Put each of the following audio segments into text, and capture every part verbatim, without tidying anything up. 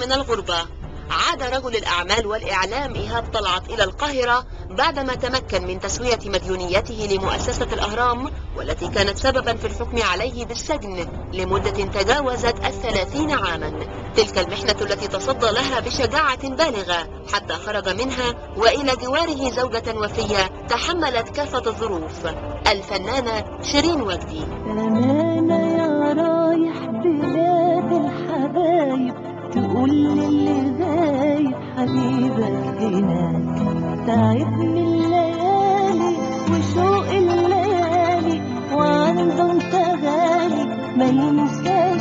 من الغربة. عاد رجل الأعمال والإعلام إيهاب طلعت إلى القاهرة بعدما تمكن من تسوية مديونيته لمؤسسة الأهرام، والتي كانت سببا في الحكم عليه بالسجن لمدة تجاوزت الثلاثين عاما. تلك المحنة التي تصدى لها بشجاعة بالغة حتى خرج منها وإلى جواره زوجة وفية تحملت كافة الظروف، الفنانة شيرين وجدي. أمانة يا رايح بلاد الحبايب، تقول للي غايب حبيبك هناك، تعبني الليالي وشوق الليالي، وعنده انت غالي ما ينساش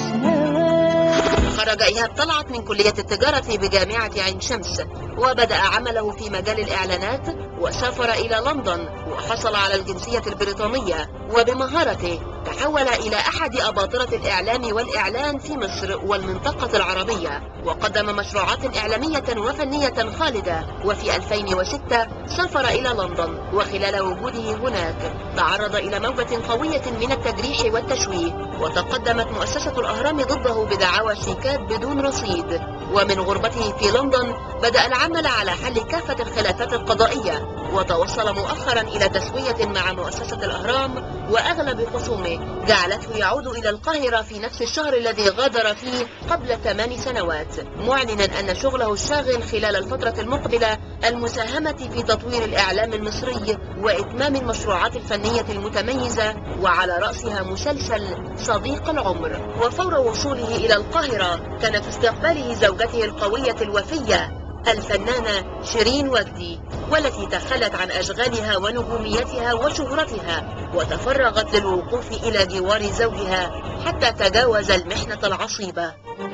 هواك. خرج إيهاب طلعت من كلية التجارة بجامعة عين شمس، وبدأ عمله في مجال الإعلانات، وسافر إلى لندن وحصل على الجنسية البريطانية، وبمهارته تحول إلى أحد أباطرة الإعلام والإعلان في مصر والمنطقة العربية، وقدم مشروعات إعلامية وفنية خالدة. وفي ألفين وستة سافر إلى لندن، وخلال وجوده هناك تعرض إلى موجة قوية من التجريح والتشويه، وتقدمت مؤسسة الأهرام ضده بدعاوى شيكات بدون رصيد. ومن غربته في لندن بدأ العمل على حل كافة الخلافات القضائية، وتوصل مؤخرا إلى تسوية مع مؤسسة الأهرام، وأغلب خصومه جعلته يعود إلى القاهرة في نفس الشهر الذي غادر فيه قبل ثمان سنوات، معلنا أن شغله الشاغل خلال الفترة المقبلة المساهمة في تطوير الإعلام المصري وإتمام المشروعات الفنية المتميزة، وعلى رأسها مسلسل صديق العمر. وفور وصوله إلى القاهرة كان في استقباله زوجته القوية الوفية الفنانة شيرين وجدي، والتي تخلت عن أشغالها ونجوميتها وشهرتها، وتفرغت للوقوف إلى جوار زوجها حتى تجاوز المحنة العصيبة.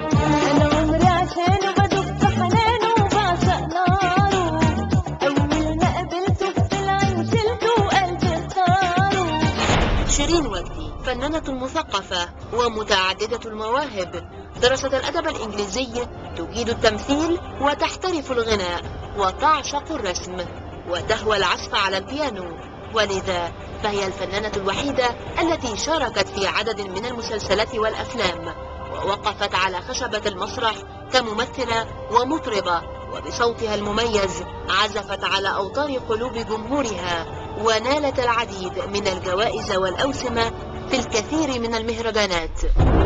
أنا عمري عشانه بدق حنانه وبعشق ناره، أول ما قابلته في العين شلته وقلبي اختاره. شيرين وجدي فنانة مثقفة ومتعددة المواهب، درست الأدب الإنجليزي، تجيد التمثيل وتحترف الغناء، وتعشق الرسم، وتهوى العزف على البيانو، ولذا فهي الفنانة الوحيدة التي شاركت في عدد من المسلسلات والأفلام، ووقفت على خشبة المسرح كممثلة ومطربة، وبصوتها المميز عزفت على أوتار قلوب جمهورها، ونالت العديد من الجوائز والأوسمة في الكثير من المهرجانات.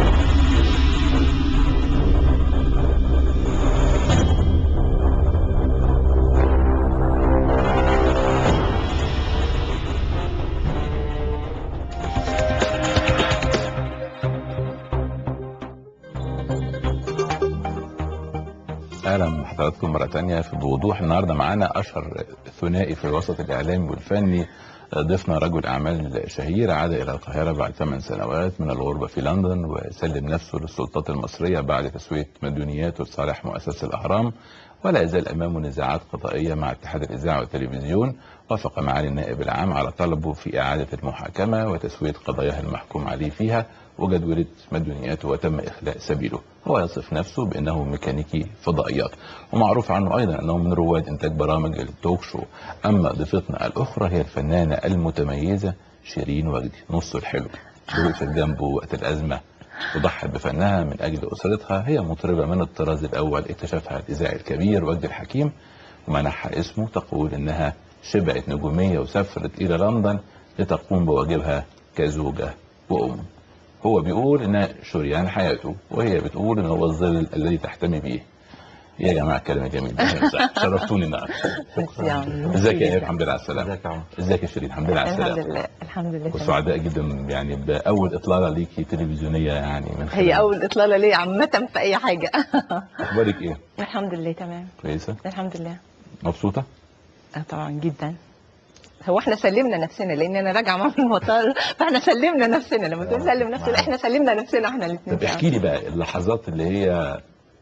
اهلا بحضراتكم مره ثانيه في بوضوح. النهارده معانا اشهر ثنائي في الوسط الاعلامي والفني، ضيفنا رجل اعمال شهير عاد الى القاهره بعد ثمان سنوات من الغربه في لندن، وسلم نفسه للسلطات المصريه بعد تسويه مديونياته لصالح مؤسسه الاهرام، ولا يزال امامه نزاعات قضائيه مع اتحاد الاذاعه والتلفزيون. وافق معالي النائب العام على طلبه في اعاده المحاكمه وتسويه قضاياه المحكوم عليه فيها وجدولة مديونياته، وتم إخلاء سبيله. هو يصف نفسه بأنه ميكانيكي فضائيات، ومعروف عنه أيضا أنه من رواد إنتاج برامج التوك شو. أما ضيفتنا الأخرى هي الفنانة المتميزة شيرين وجدي، نص الحلو، وقفت جنبه وقت الأزمة وضحت بفنها من أجل أسرتها. هي مطربة من الطراز الأول اكتشفها الإذاعي الكبير وجدي الحكيم ومنحها اسمه. تقول إنها شبعت نجومية وسافرت إلى لندن لتقوم بواجبها كزوجة وأم. هو بيقول انها شريان حياته، وهي بتقول ان هو الظل الذي تحتمي به. يا جماعه كلمه جميله، شرفتوني النهارده. ازيك يا ايهاب؟ الحمد لله على السلامه. ازيك يا عمر؟ ازيك يا شيرين؟ الحمد لله على السلامه. الحمد لله الحمد لله. وسعداء جدا يعني باول اطلاله ليكي تلفزيونيه، يعني من خلال هي اول اطلاله ليا عامه في اي حاجه. اخبارك ايه؟ الحمد لله تمام كويسه الحمد لله. مبسوطه؟ اه طبعا جدا. هو احنا سلمنا نفسنا، لان انا راجعه من المطار، فاحنا سلمنا نفسنا. لما تقول سلم نفسنا، احنا سلمنا نفسنا احنا الاثنين. طب احكي لي بقى اللحظات اللي هي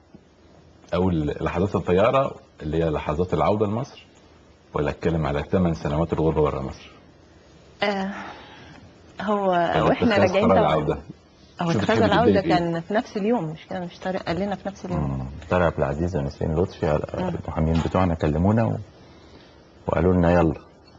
اول لحظات الطياره اللي هي لحظات العوده لمصر، ولا اتكلم على ثمان سنوات الغربه بره مصر؟ آه هو واحنا راجعين طبعا العوده، هو اتخاذ العوده كان في نفس اليوم، مش كده؟ مش طارق قال لنا في نفس اليوم. طارق عبد العزيز ونسرين لطفي المحامين بتوعنا كلمونا و... وقالوا لنا يلا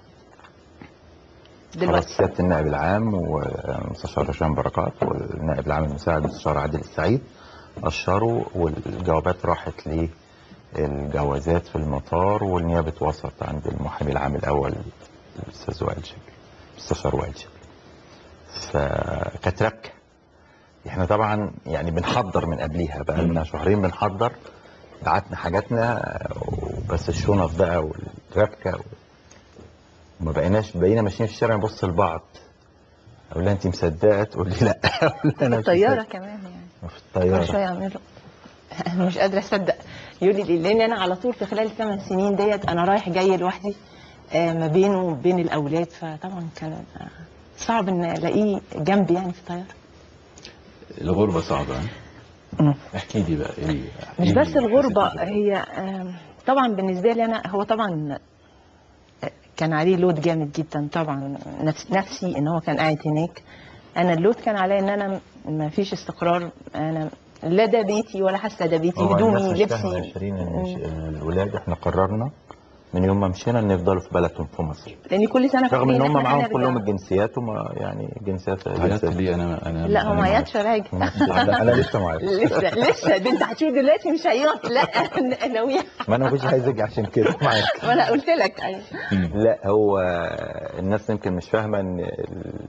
دلوقتي سياده النائب العام ومستشار هشام بركات والنائب العام المساعد المستشار عادل السعيد اشروا، والجوابات راحت للجوازات في المطار، والنيابه وسط عند المحامي العام الاول الاستاذ وائل شكل، مستشار وائل شكل. فكانت ربكه. احنا طبعا يعني بنحضر من قبليها، بقى لنا شهرين بنحضر، بعتنا حاجاتنا، بس الشنط بقى والربكه وما بقيناش، بقينا ماشيين في الشارع نبص لبعض، اقول لها انت مصدقه؟ تقول لي لا. اقول لها انا في مش الطياره مصدقة. كمان يعني في كل الطياره. شويه اعمله. انا مش قادره اصدق. يقول لي لان انا على طول في خلال الثمان سنين ديت انا رايح جاي لوحدي آه، ما بينه وبين الاولاد، فطبعا كان آه، صعب ان الاقيه جنبي يعني في الطياره. الغربه صعبه. مم. احكي لي بقى ايه؟ احكي مش لي بس الغربه، حسيت إزاي؟ هي آه، طبعا بالنسبه لي انا هو طبعا آه، كان عليه لود جامد جدا طبعا، نفس نفسي ان هو كان قاعد هناك. انا اللود كان عليا ان انا ما فيش استقرار، انا لا ده بيتي ولا حاسه ده بيتي، هو الناس هدومي مش فاهمه يا لبسي. شيرين ان ش- مم. الولاد احنا قررنا من يوم ما مشينا ان يفضلوا في بلدهم في مصر، لان كل سنه رغم ان فاكرين هم احنا معاهم هنرجع. كلهم الجنسيات، وما يعني جنسيات عيطت جنسيات ليه؟ انا انا لا هو أنا ما معاك. عيطش راجع. لا، انا لسه معاك. لسه لسه ده انت هتشوف دلوقتي مش هيعيط. لا انا ناويه. ما انا ما كنتش عايز اجي عشان كده معاك. ما انا قلت لك ايوه. مم. لا، هو الناس يمكن مش فاهمه ان ال-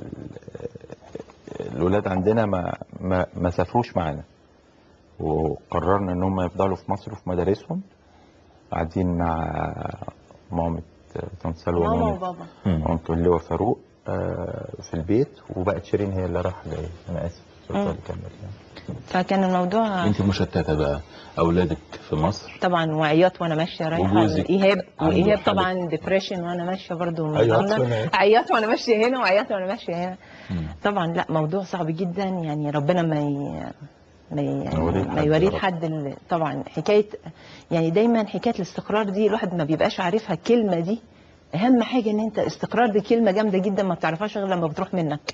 الولاد عندنا ما ما, ما سافروش معانا، وقررنا ان هم يفضلوا في مصر وفي مدارسهم، قاعدين مع مامة طنط سلوى ماما ومامة وبابا. مامة اللي هو فاروق آه، في البيت، وبقت شيرين هي اللي راح جاي. انا اسف مم. اتفضلي كمل يعني. فكان الموضوع انت مشتته بقى، اولادك في مصر طبعا، وعياط وانا ماشيه رايحه وجوزك ايهاب، عنده وايهاب حالة- طبعا ديبريشن وانا ماشيه برضو من عياط لندن. وأنا- عياط وانا ماشيه هنا، وعياط وانا ماشيه هنا. مم. طبعا لا موضوع صعب جدا يعني، ربنا ما ي... ما ي... يوريه ما لحد يوريه يا رب. لحد ال- طبعا حكايه يعني، دايما حكايه الاستقرار دي الواحد ما بيبقاش عارفها. الكلمه دي اهم حاجه، ان انت استقرار دي كلمه جامده جدا ما بتعرفهاش غير لما بتروح منك.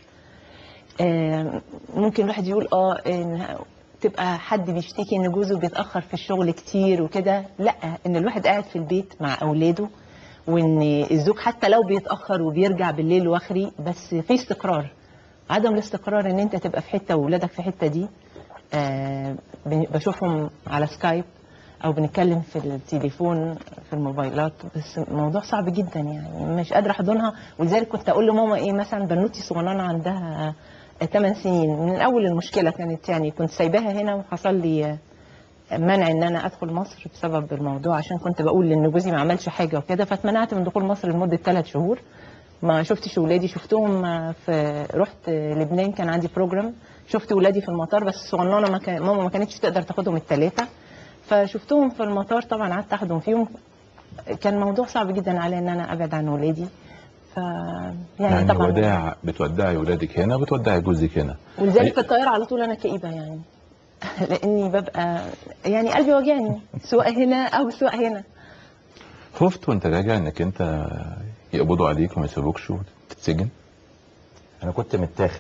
آه، ممكن الواحد يقول اه إن تبقى حد بيشتكي ان جوزه بيتاخر في الشغل كتير وكده، لا، ان الواحد قاعد في البيت مع اولاده، وان الزوج حتى لو بيتاخر وبيرجع بالليل واخري بس في استقرار. عدم الاستقرار ان انت تبقى في حته واولادك في حته دي، آه بن- بشوفهم على سكايب او بنتكلم في التليفون في الموبايلات، بس الموضوع صعب جدا يعني، مش قادره احضنها. ولذلك كنت اقول لماما ايه، مثلا بنوتي صغننه عندها ثمان سنين، من اول المشكله كانت يعني كنت سايباها هنا، وحصل لي منع ان انا ادخل مصر بسبب الموضوع، عشان كنت بقول ان جوزي ما عملش حاجه وكده، فاتمنعت من دخول مصر لمده ثلاث شهور. ما شفتش ولادي، شفتهم في رحت لبنان كان عندي بروجرام، شفت ولادي في المطار بس صغننه، ما كان ماما ما كانتش تقدر تاخدهم الثلاثه، فشفتهم في المطار طبعا، قعدت اخدهم فيهم. كان موضوع صعب جدا علي ان انا ابعد عن ولادي. ف يعني, يعني طبعا وداع، بتودعي ولادك هنا وبتودعي جوزك هنا. ولذلك في الطياره على طول انا كئيبه يعني. لاني ببقى يعني قلبي واجعني، سواء هنا او سواء هنا. خفت وانت راجع انك انت يقبضوا عليك وما يسيبوكش وتتسجن؟ انا كنت متاخد.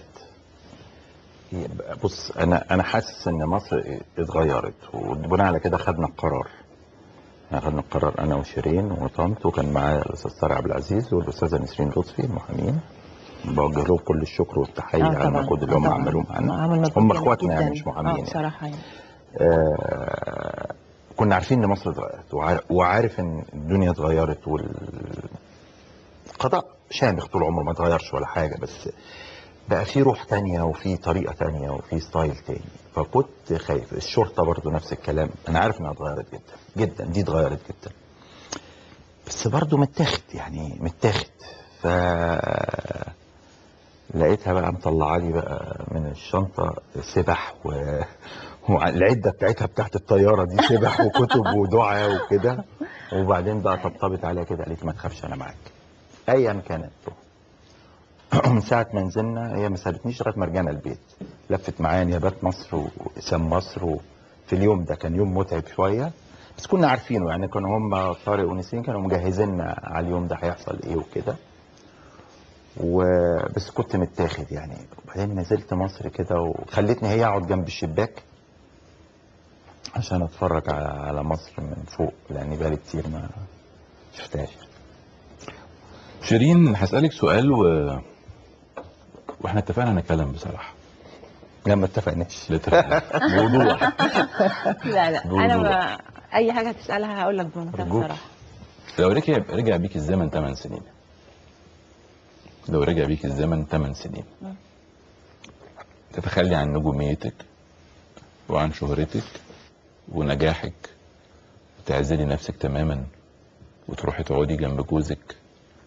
بص، انا انا حاسس ان مصر اتغيرت، وبناء على كده خدنا القرار. خدنا القرار انا وشيرين وطنط، وكان معايا الاستاذ طارق عبد العزيز والاستاذه نسرين لطفي المحامين. بوجه لهم كل الشكر والتحيه آه على طبعاً، المجهود اللي آه هم طبعاً. عملوه معانا. عمل مجهود هم جامد اخواتنا جداً. يعني، مش محامين اه يعني. بصراحه يعني. آه كنا عارفين ان مصر اتغيرت، وعار- وعارف ان الدنيا اتغيرت، والقضاء شامخ طول عمره ما اتغيرش ولا حاجه، بس بقى في روح تانية وفي طريقه تانية وفي ستايل تاني. فكنت خايف. الشرطه برضو نفس الكلام، انا عارف انها اتغيرت جدا جدا، دي اتغيرت جدا، بس برضو متاخد يعني متاخد. ف لقيتها بقى مطلعه لي بقى من الشنطه سبح و... والعده بتاعتها بتاعت الطياره دي سبح وكتب ودعاء وكده. وبعدين بقى طبطبت عليها كده، قالت لي ما تخافش انا معاك ايا كانت. من ساعه ما نزلنا هي ما سابتنيش لغايه ما رجعنا البيت، لفت معايا نيابات مصر واسام مصر. وفي اليوم ده كان يوم متعب شويه، بس كنا عارفينه يعني، كانوا هم طارق ونسرين كانوا مجهزيننا على اليوم ده هيحصل ايه وكده. وبس كنت متاخد يعني. وبعدين نزلت مصر كده، وخلتني هي اقعد جنب الشباك عشان اتفرج على على مصر من فوق، لاني بقالي كتير ما شفتهاش. شيرين، هسألك سؤال و... واحنا اتفقنا نتكلم بصراحة. لا ما اتفقناش. بوضوح. لا لا انا بوضوح. ما اي حاجه تسالها هقول لك بمنتهى أرجوك. الصراحه. لو رجع رجع بيك الزمن ثمان سنين، لو رجع بيك الزمن ثمان سنين، تتخلي عن نجوميتك وعن شهرتك ونجاحك، وتعزلي نفسك تماما وتروحي تقعدي جنب جوزك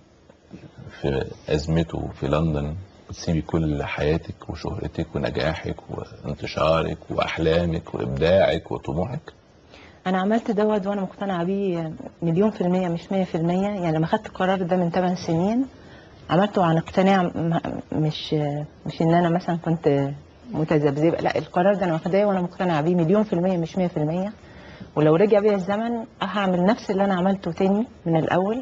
في أزمته في لندن، وتسيبي كل حياتك وشهرتك ونجاحك وانتشارك وأحلامك وإبداعك وطموحك؟ انا عملت دوت وانا مقتنعه بيه مليون في الميه مش مية في الميه. يعني لما خدت القرار ده من ثمان سنين عملته عن اقتناع، م- مش مش ان انا مثلا كنت متذبذبه، لا القرار ده انا واخداه وانا مقتنعه بيه مليون في الميه مش مية في الميه. ولو رجع بيا الزمن هعمل نفس اللي انا عملته تاني من الاول.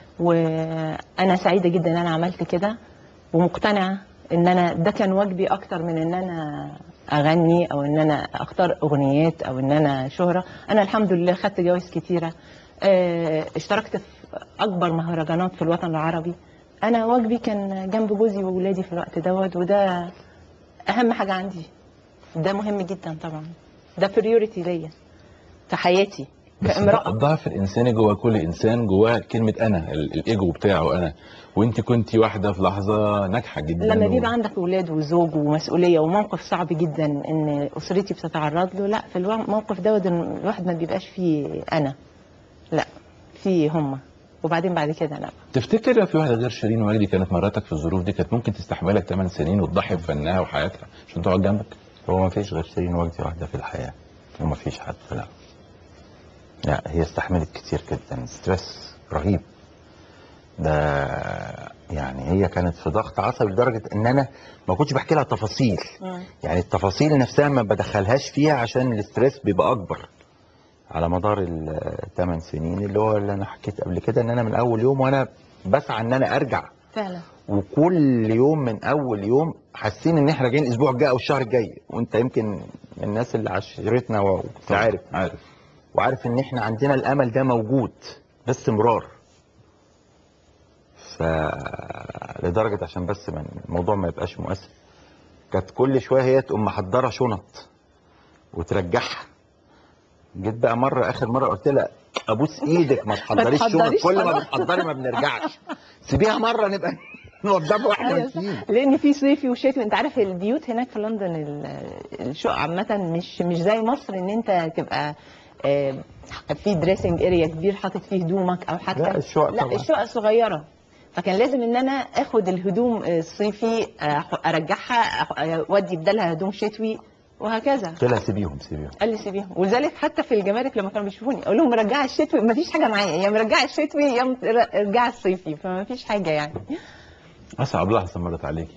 وانا سعيده جدا ان انا عملت كده، ومقتنعه ان انا ده كان واجبي اكتر من ان انا اغني او ان انا اختار اغنيات او ان انا شهره. انا الحمد لله خدت جوائز كتيره، اه، اشتركت في اكبر مهرجانات في الوطن العربي. انا واجبي كان جنب جوزي واولادي في الوقت دوت، وده اهم حاجه عندي. ده مهم جدا طبعا، ده بريوريتي ليا في حياتي بس كامراه. الضعف الانساني جوه كل انسان جواه كلمه انا، ال- الايجو بتاعه انا، وانت كنت واحده في لحظه ناجحه جدا. لما و- بيبقى عندك اولاد وزوج ومسؤوليه وموقف صعب جدا ان اسرتي بتتعرض له، لا في الموقف دوت الواحد ما بيبقاش فيه انا، لا فيه هما، وبعدين بعد كده لا. تفتكر لو في واحده غير شيرين وجدي كانت مراتك في الظروف دي، كانت ممكن تستحملك ثمان سنين وتضحي بفنها وحياتها عشان تقعد جنبك؟ هو ما فيش غير شيرين وجدي واحده في الحياه، وما فيش حد. لا لا هي استحملت كتير جدا، ستريس رهيب. ده يعني هي كانت في ضغط عصبي لدرجه ان انا ما كنتش بحكي لها تفاصيل. يعني التفاصيل نفسها ما بدخلهاش فيها عشان الاستريس بيبقى اكبر. على مدار الثمان سنين اللي هو اللي انا حكيت قبل كده، ان انا من اول يوم وانا بسعى ان انا ارجع، فعلا. وكل يوم من اول يوم حاسين ان احنا راجعين الاسبوع الجاي او الشهر الجاي. وانت يمكن من الناس اللي عاشرتنا وانت عارف عارف وعارف ان احنا عندنا الامل ده موجود باستمرار. فلدرجه عشان بس من الموضوع ما يبقاش مؤثر، كانت كل شويه هي تقوم محضره شنط وترجعها. جيت بقى مره، اخر مره قلت لها ابوس ايدك ما تحضريش شنط، تحضريش كل ما خلاص. بتحضري ما بنرجعش، سيبيها مره نبقى نوضبها واحنا أيوة صح. ماشيين. لان في صيفي وشتوي، انت عارف البيوت هناك في لندن ال- الشقق عامه مش مش زي مصر ان انت تبقى آه، في دريسنج اريا كبير حاطط فيه هدومك او حتى لا، الشقق لا طبعا. الشقق صغيره. فكان لازم ان انا اخد الهدوم الصيفي آه، ارجعها أخ- اودي بدلها هدوم شتوي وهكذا. قلت لها سيبيهم سيبيهم. قال لي سيبيهم. ولذلك حتى في الجمارك لما كانوا بيشوفوني اقول لهم مرجعه الشتوي، ما فيش حاجه معايا، يا مرجعه الشتوي يا مرجعه الصيفي، فما فيش حاجه يعني. اصعب لحظه مرت عليكي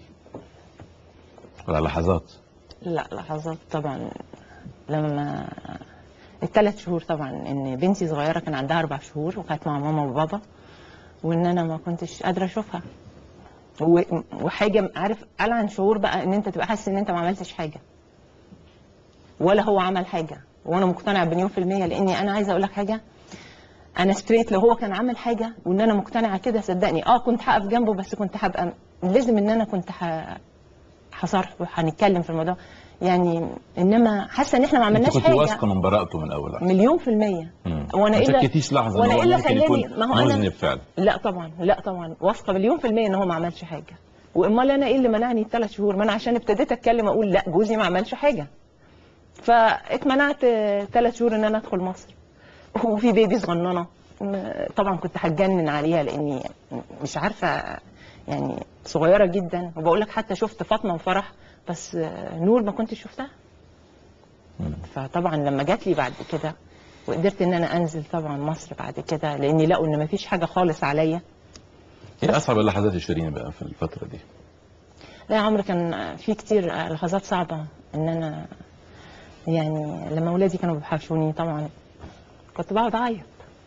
ولا لحظات؟ لا لحظات طبعا. لما الثلاث شهور طبعا، ان بنتي صغيره كان عندها اربع شهور وكانت مع ماما وبابا، وان انا ما كنتش قادره اشوفها. و- وحاجه عارف العن شعور بقى ان انت تبقى حاسس ان انت ما عملتش حاجه ولا هو عمل حاجه، وانا مقتنعه بمليون في الميه. لاني انا عايزه اقول لك حاجه، انا ستريت لو هو كان عمل حاجه وان انا مقتنعه كده صدقني اه كنت هقف جنبه، بس كنت هبقى لازم ان انا كنت ه- هصارحه وهنتكلم في الموضوع يعني. انما حاسه ان احنا ما انت عملناش كنت حاجه. واثقه من براءته من اول لحظه؟ مليون في المية. مم. وانا ما الا شكيتيش لحظه ان وانا هو الا ممكن خلاني يكون ما هو مذنب انا فعلا؟ لا طبعا لا طبعا واثقه مليون في المية ان هو ما عملش حاجه. وامال انا ايه اللي منعني الثلاث شهور؟ ما انا عشان ابتديت اتكلم اقول لا جوزي ما عملش حاجه، فاتمنعت ثلاث شهور ان انا ادخل مصر. وفي بيبي صغننه م- طبعا كنت هتجنن عليها لاني مش عارفه يعني صغيره جدا. وبقول لك حتى شفت فاطمه وفرح، بس نور ما كنتش شفتها. مم. فطبعا لما جات لي بعد كده وقدرت ان انا انزل طبعا مصر بعد كده، لاني لقوا ان ما فيش حاجه خالص عليا. ايه اصعب اللحظات يا شيرين بقى في الفتره دي؟ لا يا عمرو، كان في كتير لحظات صعبه. ان انا يعني لما اولادي كانوا بيحشوني طبعا كنت بقعد اعيط.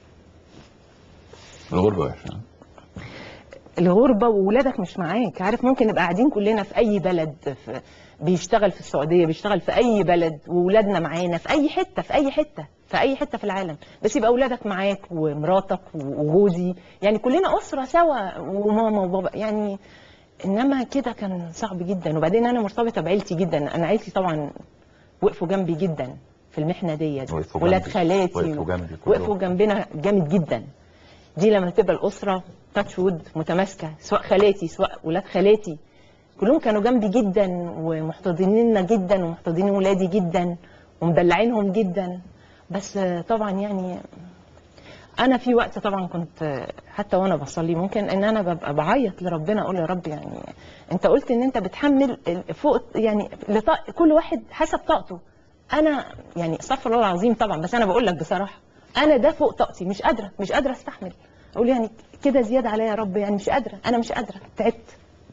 الغربه وحشه. الغربه وولادك مش معاك، عارف ممكن نبقى قاعدين كلنا في اي بلد، في بيشتغل في السعوديه، بيشتغل في اي بلد، وولادنا معانا في اي حته في اي حته في اي حته في العالم، بس يبقى اولادك معاك ومراتك وجوزي، يعني كلنا اسره سوا وماما وبابا. يعني انما كده كان صعب جدا. وبعدين انا مرتبطه بعيلتي جدا، انا عيلتي طبعا وقفوا جنبي جدا في المحنه ديت، وقفوا ولاد جنبي. خالاتي وقفوا جنبي كلهم. وقفوا جنبنا جامد جدا. دي لما تبقى الاسره تاتش وود متماسكه، سواء خالاتي سواء ولاد خالاتي كلهم كانوا جنبي جدا ومحتضنيننا جدا ومحتضنين ولادي جدا ومدلعينهم جدا. بس طبعا يعني انا في وقت طبعا كنت حتى وانا بصلي ممكن ان انا ببقى بعيط لربنا، اقول يا رب يعني انت قلت ان انت بتحمل فوق يعني لطاق كل واحد حسب طاقته. انا يعني استغفر الله العظيم طبعا، بس انا بقول لك بصراحه انا ده فوق طاقتي، مش قادره مش قادره استحمل. اقول يعني كده زياده عليا يا رب، يعني مش قادره، انا مش قادره، تعبت.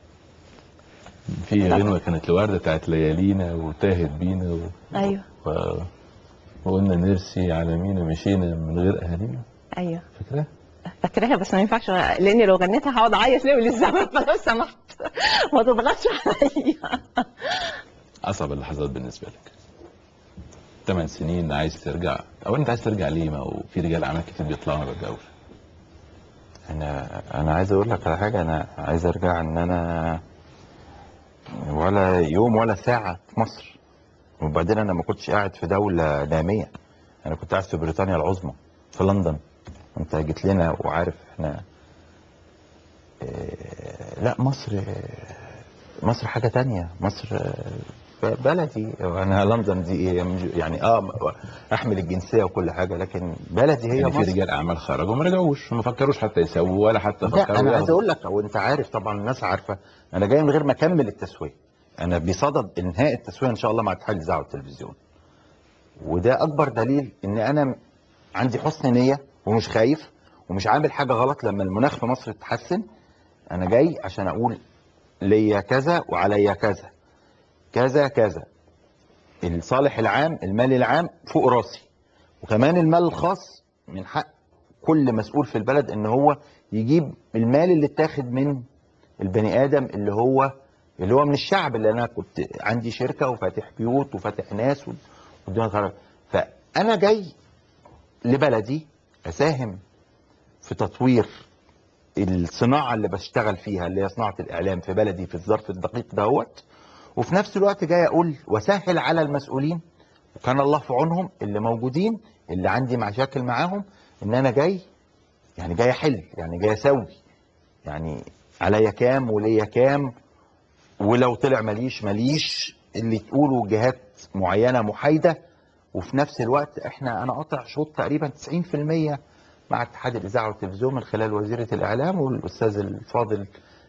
في غنوه كانت لوردة بتاعت ليالينا وتاهت بينا و... ايوه و... وقلنا نرسي على مين ومشينا من غير اهالينا. ايوه فاكره؟ فاكراها، بس ما ينفعش لاني لو غنيتها هقعد اعيط ليه للزمن، فلو سمحت ما تضغطش عليا. اصعب اللحظات بالنسبه لك ثمان سنين عايز ترجع، او انت عايز ترجع ليه؟ ما هو في رجال اعمال كتير بيطلعوا ما بيرجعوش. انا انا عايز اقول لك على حاجه، انا عايز ارجع ان انا ولا يوم ولا ساعه في مصر. وبعدين انا ما كنتش قاعد في دوله ناميه، انا كنت قاعد في بريطانيا العظمى في لندن. انت جيت لنا وعارف احنا إيه. لا مصر مصر حاجه تانية. مصر بلدي، انا لندن دي ايه يعني؟ اه احمل الجنسيه وكل حاجه، لكن بلدي هي يعني مصر. في رجال اعمال خرجوا ما رجعوش، ما فكروش حتى يسووا ولا حتى لا فكروا انا عايز ياخدوا. اقول لك، وانت عارف طبعا الناس عارفه، انا جاي من غير ما اكمل التسويه. انا بصدد انهاء التسويه ان شاء الله مع اتحاد الاذاعه والتلفزيون، وده اكبر دليل ان انا عندي حسن نيه ومش خايف ومش عامل حاجه غلط. لما المناخ في مصر يتحسن انا جاي عشان اقول ليا كذا وعليا كذا كذا كذا. الصالح العام، المال العام فوق راسي، وكمان المال الخاص من حق كل مسؤول في البلد ان هو يجيب المال اللي اتاخد من البني ادم اللي هو اللي هو من الشعب. اللي انا كنت عندي شركه وفاتح بيوت وفاتح ناس والدنيا خرب. فانا جاي لبلدي اساهم في تطوير الصناعه اللي بشتغل فيها، اللي هي صناعه الاعلام في بلدي في الظرف الدقيق دهوت. وفي نفس الوقت جاي اقول واسهل على المسؤولين، وكان الله في عونهم اللي موجودين اللي عندي مشاكل معاهم، ان انا جاي يعني جاي احل، يعني جاي اسوي، يعني عليا كام وليا كام، ولو طلع ماليش ماليش اللي تقولوا جهات معينه محايده. وفي نفس الوقت احنا انا قاطع شوط تقريبا تسعين في المية مع اتحاد الاذاعه والتلفزيون من خلال وزيره الاعلام والاستاذ الفاضل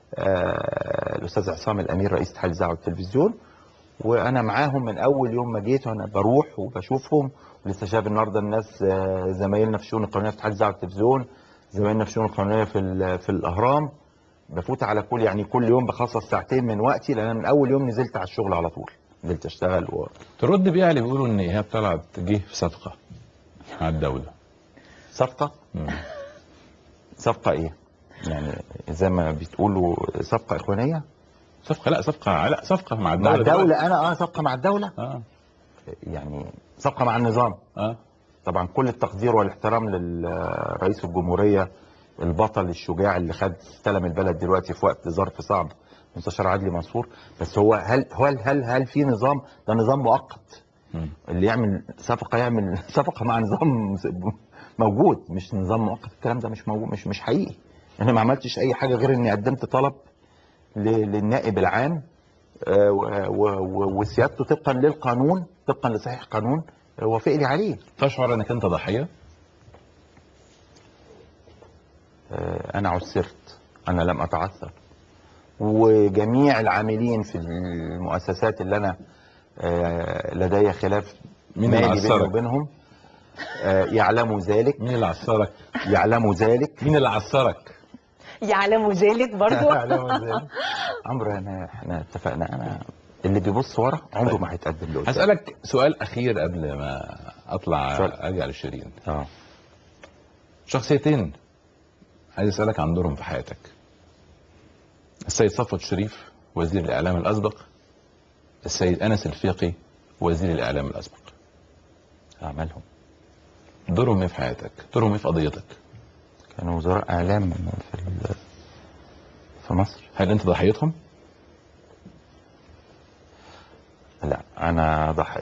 آه الاستاذ عصام الامير رئيس اتحاد الاذاعه والتلفزيون. وانا معاهم من اول يوم ما جيت، وانا بروح وبشوفهم. ولسه شايف النهارده الناس آه زمايلنا في الشؤون القانونيه في اتحاد الاذاعه والتلفزيون، زمايلنا في الشؤون القانونيه في في الاهرام. بفوت على كل يعني كل يوم بخصص ساعتين من وقتي، لان انا من اول يوم نزلت على الشغل على طول، نزلت اشتغل و... ترد بيه على اللي بيقولوا ان ايهاب طلعت جه في صفقه مع الدوله. صفقه؟ مم. صفقه ايه؟ يعني زي ما بتقولوا صفقه اخوانيه؟ صفقه لا صفقه لا صفقه مع الدوله. مع الدوله دلوقتي. انا اه صفقه مع الدوله؟ اه يعني صفقه مع النظام. اه طبعا كل التقدير والاحترام لرئيس الجمهوريه البطل الشجاع اللي خد استلم البلد دلوقتي في وقت ظرف صعب، مستشار عدلي منصور. بس هو هل هل هل هل في نظام؟ ده نظام مؤقت. مم. اللي يعمل صفقه يعمل صفقه مع نظام موجود، مش نظام مؤقت. الكلام ده مش موجود، مش مش حقيقي. انا ما عملتش اي حاجه غير اني قدمت طلب للنائب العام وسيادته طبقا للقانون، طبقا لصحيح قانون وافق لي عليه. تشعر انك انت ضحيه؟ انا عسرت، انا لم اتعثر. وجميع العاملين في المؤسسات اللي انا لدي خلاف مالي بيني وبينهم يعلموا ذلك. مين اللي عثرك؟ يعلموا ذلك. مين اللي عثرك؟ يعلموا ذلك برضو. يعلموا ذلك. عمرو انا احنا اتفقنا، انا اللي بيبص ورا عمره طيب. ما هيتقدم له. هسألك سؤال اخير قبل ما اطلع سؤال. ارجع لشيرين. اه شخصيتين عايز اسالك عن دورهم في حياتك. السيد صفوت شريف وزير الاعلام الاسبق، السيد انس الفيقي وزير الاعلام الاسبق. اعمالهم دورهم ايه في حياتك؟ دورهم ايه في قضيتك؟ كانوا وزراء اعلام في في مصر. هل انت ضحيتهم؟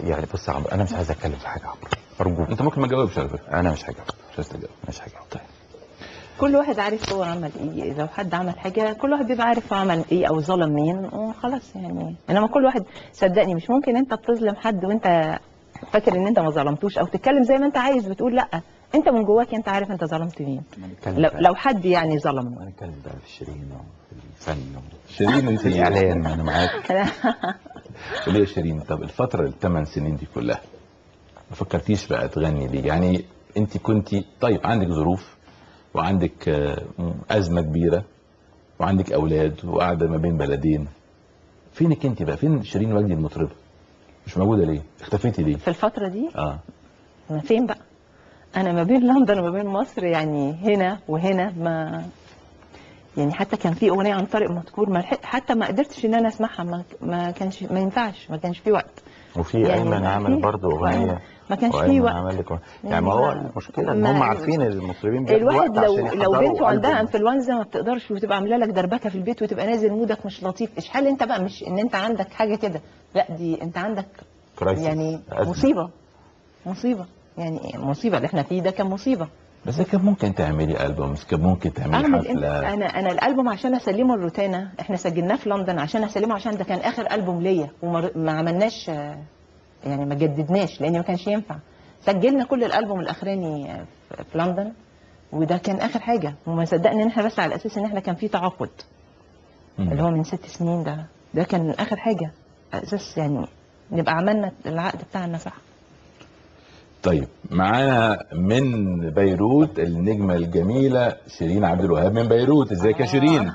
يعني بص يا عمرو، انا مش عايز اتكلم في حاجه يا عمرو، ارجوك. انت ممكن ما تجاوبش على فكره. انا مش هجاوب، مش عايز تجاوب. مش هجاوب. طيب كل واحد عارف هو عمل ايه. لو حد عمل حاجه كل واحد بيبقى عارف هو عمل ايه او ظلم مين وخلاص يعني. انما كل واحد صدقني مش ممكن انت بتظلم حد وانت فاكر ان انت ما ظلمتوش، او تتكلم زي ما انت عايز بتقول لا، انت من جواك انت عارف انت ظلمت مين. لو, لو حد يعني ظلم. انا اتكلم بقى في الشيرين وفي الفن شيرين انت في الاعلام، انا معاك. ليه يا شيرين؟ طب الفتره الثمان سنين دي كلها ما فكرتيش بقى تغني ليه؟ يعني انت كنتي طيب عندك ظروف وعندك ازمه كبيره وعندك اولاد وقاعده ما بين بلدين، فينك انت بقى؟ فين شيرين وجدي المطربه؟ مش موجوده ليه؟ اختفيتي ليه؟ في الفتره دي اه انا فين بقى؟ انا ما بين لندن وما بين مصر، يعني هنا وهنا. ما يعني حتى كان في اغنيه عن طارق مدكور ما لحق- حتى ما قدرتش ان انا اسمعها، ما, ما كانش ما ينفعش، ما كانش في وقت. وفي يعني ايمن ما عمل في- برضه اغنيه، ما كانش في وأيمن وقت. عمل لك يعني يعني ما هو ما- المشكله ان ما- هم عارفين المطربين بياخدوا الواحد وقت لو عشان لو يحضروا بنته عندها ألبوم. انفلونزا ما بتقدرش وتبقى عامله لك دربكه في البيت وتبقى نازل مودك مش لطيف، اشحال انت بقى؟ مش ان انت عندك حاجه كده، لا دي انت عندك كرايسيس، يعني أزمة. مصيبه مصيبه يعني مصيبه اللي احنا فيه ده كان مصيبه. بس كان ممكن تعملي البوم، كان ممكن تعملي اعمل انت حفله. انا انا الالبوم عشان اسلمه الروتانا، احنا سجلناه في لندن عشان اسلمه، عشان ده كان اخر البوم ليا وما ما عملناش آه، يعني ما جددناش لان ما كانش ينفع. سجلنا كل الالبوم الاخراني آه، في- في لندن، وده كان اخر حاجه، وما صدقنا ان احنا بس على اساس ان احنا كان في تعاقد مم. اللي هو من ست سنين ده ده كان اخر حاجه على اساس يعني نبقى عملنا العقد بتاعنا صح. طيب معانا من بيروت النجمه الجميله شيرين عبد الوهاب من بيروت. ازيك يا شيرين؟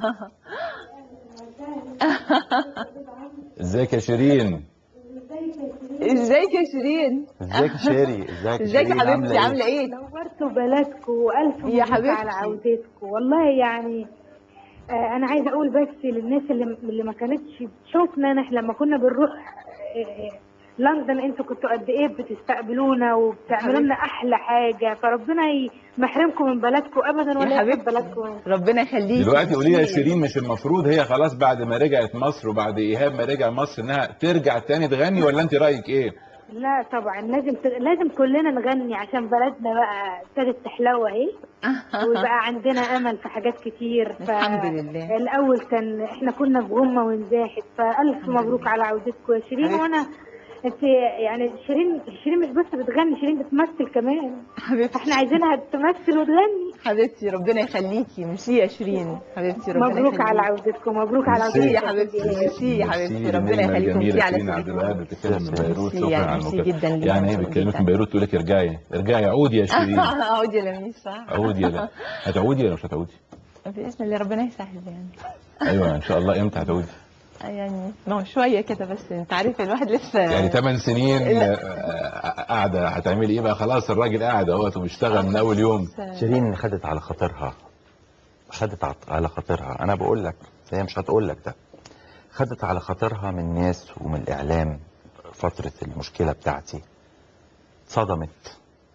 ازيك يا شيرين؟ ازيك يا شيرين؟ ازيك يا شيري؟ ازيك يا ازيك يا شيرين؟ حبيبتي؟ إيه؟ عامله ايه؟ نورتوا بلدكم والف يا مبروك حبيبتي. على عودتكم والله. يعني آه انا عايزه اقول بس للناس اللي اللي ما كانتش بتشوفنا، نحن لما كنا بنروح آه آه لندن انتوا كنتوا قد ايه بتستقبلونا وبتعملوا لنا احلى حاجه، فربنا ي- ما يحرمكم من بلدكم ابدا ولا يا يحرم حبيبتي بلدكم. ربنا يخليكي. دلوقتي قولي لي يا شيرين، مش المفروض هي خلاص بعد ما رجعت مصر وبعد ايهاب ما رجع مصر انها ترجع تاني تغني، ولا انت رايك ايه؟ لا طبعا لازم ت... لازم كلنا نغني عشان بلدنا بقى ابتدت تحلو اهي، ويبقى عندنا امل في حاجات كتير. ف... الحمد لله. الاول كان احنا كنا في غمه ونزاحت، فالف مبروك على عودتكم يا شيرين. حبيبتي. وانا انت يعني شيرين شيرين مش بس بتغني، شيرين بتمثل كمان، حبيبتي احنا عايزينها تمثل وتغني. حبيبتي ربنا يخليكي. ميرسي يا شيرين حبيبتي ربنا مبروك يخليكي. على عودتكم، مبروك على ميرسي ميرسي عودتكم يا حبيبتي. يا ميرسي يا حبيبتي ربنا النجمة يخليكم. الجميلة ميرسي على شيرين عبد الوهاب بتتكلم من بيروت. ميرسي شكرا يعني، على ميرسي المكالمة. جدا ليها. يعني ايه بتكلمك من بيروت تقول لك ارجعي ارجعي عودي يا شيرين. عودي يا لميس صح. عودي يا لا هتعودي ولا مش هتعودي؟ باذن الله ربنا يسهل يعني. ايوه ان شاء الله. امتى هتعودي؟ يعني ما هو شويه كده بس انت عارف الواحد لسه يعني ثمان سنين لا. آه، قاعده هتعملي ايه بقى؟ خلاص الراجل قاعد اهوت وبيشتغل من اول يوم. شيرين خدت على خاطرها، خدت على خاطرها. انا بقول لك هي مش هتقول لك ده، خدت على خاطرها من الناس ومن الاعلام. فتره المشكله بتاعتي صدمت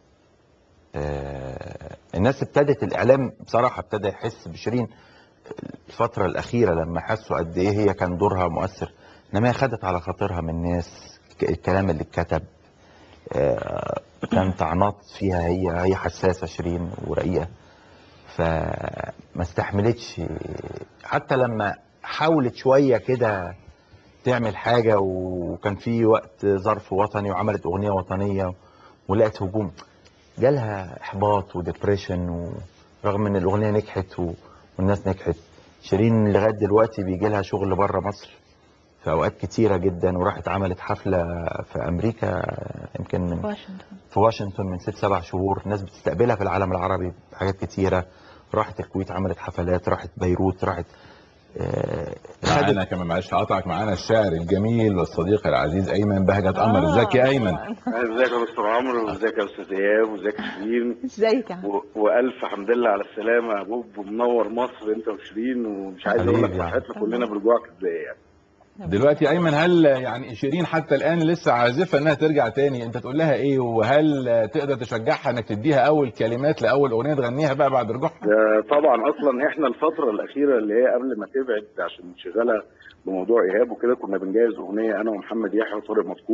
آه الناس، ابتدت الاعلام بصراحه ابتدى يحس بشيرين الفتره الاخيره لما حسوا قد ايه هي كان دورها مؤثر. انما هي خدت على خاطرها من الناس، الكلام اللي اتكتب آه كان طعنات فيها. هي هي حساسه شيرين ورقيقه، فما استحملتش. حتى لما حاولت شويه كده تعمل حاجه، وكان في وقت ظرف وطني وعملت اغنيه وطنيه ولقت هجوم، جالها احباط وديبريشن، ورغم ان الاغنيه نجحت والناس نجحت. شيرين لغايه دلوقتي بيجي لها شغل بره مصر في اوقات كتيره جدا، وراحت عملت حفله في امريكا يمكن من واشنطن. في واشنطن من ست سبع شهور. الناس بتستقبلها في العالم العربي بحاجات كتيره. راحت الكويت عملت حفلات، راحت بيروت، راحت آه معانا كمان معلش هقطعك، معانا الشاعر الجميل والصديق العزيز ايمن بهجت قمر. ازيك يا ايمن؟ ازيك يا دكتور عمرو، وازيك يا استاذ ايهاب، وازيك يا شيرين؟ ازيك يا عم؟ و- والف حمد لله على السلامه يا بوب، ومنور مصر انت وشيرين، ومش عايز اقول لك حبيبي يا عم. فرحتنا كلنا برجوعك ازاي يعني. دلوقتي ايمن، هل يعني شيرين حتى الان لسه عازفه انها ترجع تاني؟ انت تقول لها ايه؟ وهل تقدر تشجعها انك تديها اول كلمات لاول اغنيه تغنيها بقى بعد رجوعها؟ ده طبعا اصلا احنا الفتره الاخيره اللي هي قبل ما تبعد عشان نشغلها بموضوع ايهاب وكده، كنا بنجهز اغنيه انا ومحمد يحيى وطارق مدكور،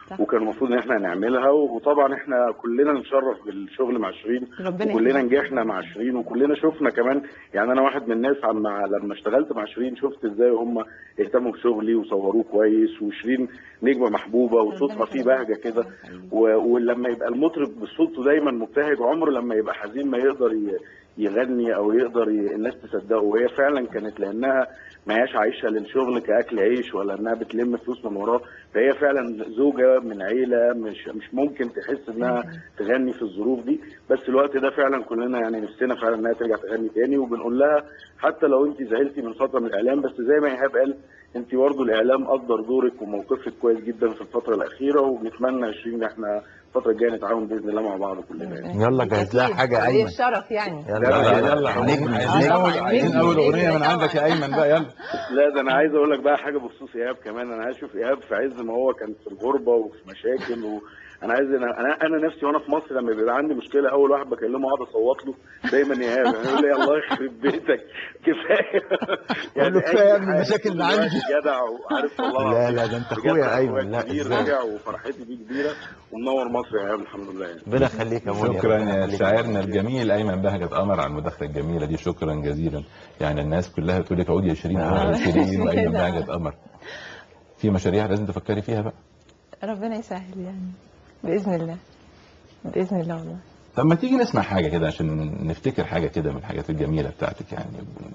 صح. وكان المفروض ان احنا نعملها، وطبعا احنا كلنا نتشرف بالشغل مع شيرين، ربنا وكلنا يخليك. نجحنا مع شيرين، وكلنا شفنا كمان. يعني انا واحد من الناس مع لما اشتغلت مع شيرين شفت ازاي هم اهتموا بشغلي وصوروه كويس، وشيرين نجمه محبوبه وصوتها فيه بهجه كده. ولما يبقى المطرب بصوته دايما مبتهج، عمره لما يبقى حزين ما يقدر يغني او يقدر ي... الناس تصدقه. وهي فعلا كانت، لانها ما هياش عايشه للشغل كاكل عيش ولا انها بتلم فلوس من وراه، فهي فعلا زوجه من عيله، مش مش ممكن تحس انها تغني في الظروف دي. بس الوقت ده فعلا كلنا يعني نفسنا فعلا انها ترجع تغني تاني، وبنقول لها حتى لو انت زعلتي من فتره من الاعلام، بس زي ما ايهاب قال انت برضه الاعلام قدر دورك وموقفك كويس جدا في الفتره الاخيره، وبنتمنى عشرين احنا الفتره الجايه نتعاون باذن الله مع بعض كلنا يعني. يلا جهز لها حاجه هي ايمن. الشرف يعني. يلا يلا يلا يلا نجم عايزين اول عايزين اول اغنيه من عندك يا ايمن بقى، يلا. لا ده انا عايز اقول لك بقى حاجه بخصوص ايهاب كمان. انا عايز اشوف ايهاب في عز ما هو كان في الغربه وفي مشاكل، وانا عايز انا انا, أنا نفسي وانا في مصر لما بيبقى عندي مشكله اول واحد بكلمه اقعد اصوت له دايما ايهاب، يعني يقول لي الله يخرب بيتك كفايه يعني كفايه يا ابني المشاكل اللي عندي. جدع وعارف والله. لا لا ده انت اخويا ايمن. لا كبير رجع وفرحتي بيه كبيره ومنور مصر يا ايهاب الحمد لله يعني. ربنا يخليك يا منى. شكرا يا شاعرنا الجميل ايمن بهجت قمر على المداخله الجميله دي، شكرا جزيلا. يعني الناس كلها بتقول لك عود يا شيرين، عود يا شيرين وايمن بهجت قمر. في مشاريع لازم تفكري فيها بقى. ربنا يسهل يعني باذن الله، باذن الله والله. طب ما تيجي نسمع حاجه كده عشان نفتكر حاجه كده من الحاجات الجميله بتاعتك يعني.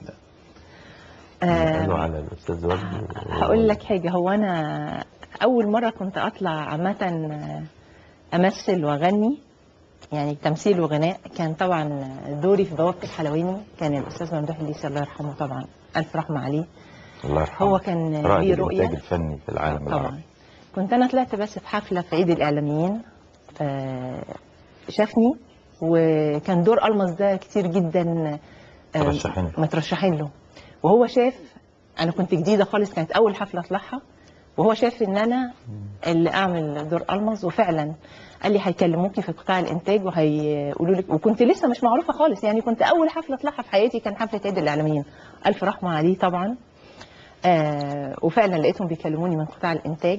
قالوا على الاستاذ وجدي. هقول لك حاجه، هو انا اول مره كنت اطلع عامه امثل واغني، يعني تمثيل وغناء، كان طبعا دوري في بوابه الحلواني، كان الاستاذ ممدوح الليثي الله يرحمه طبعا، الف رحمه عليه. الله يرحمه. هو كان رائد ليه رؤيه الانتاج الفني في العالم طبعا. العربي. كنت انا طلعت بس في حفله في عيد الاعلاميين، شافني، وكان دور المس ده كتير جدا مترشحين له مترشحين له، وهو شاف انا كنت جديده خالص، كانت اول حفله اطلعها، وهو شاف ان انا اللي اعمل دور المس، وفعلا قال لي هيكلموكي في قطاع الانتاج وهيقولوا لك، وكنت لسه مش معروفه خالص يعني، كنت اول حفله اطلعها في حياتي كان حفله عيد الاعلاميين، الف رحمه عليه طبعا. آه وفعلا لقيتهم بيكلموني من قطاع الانتاج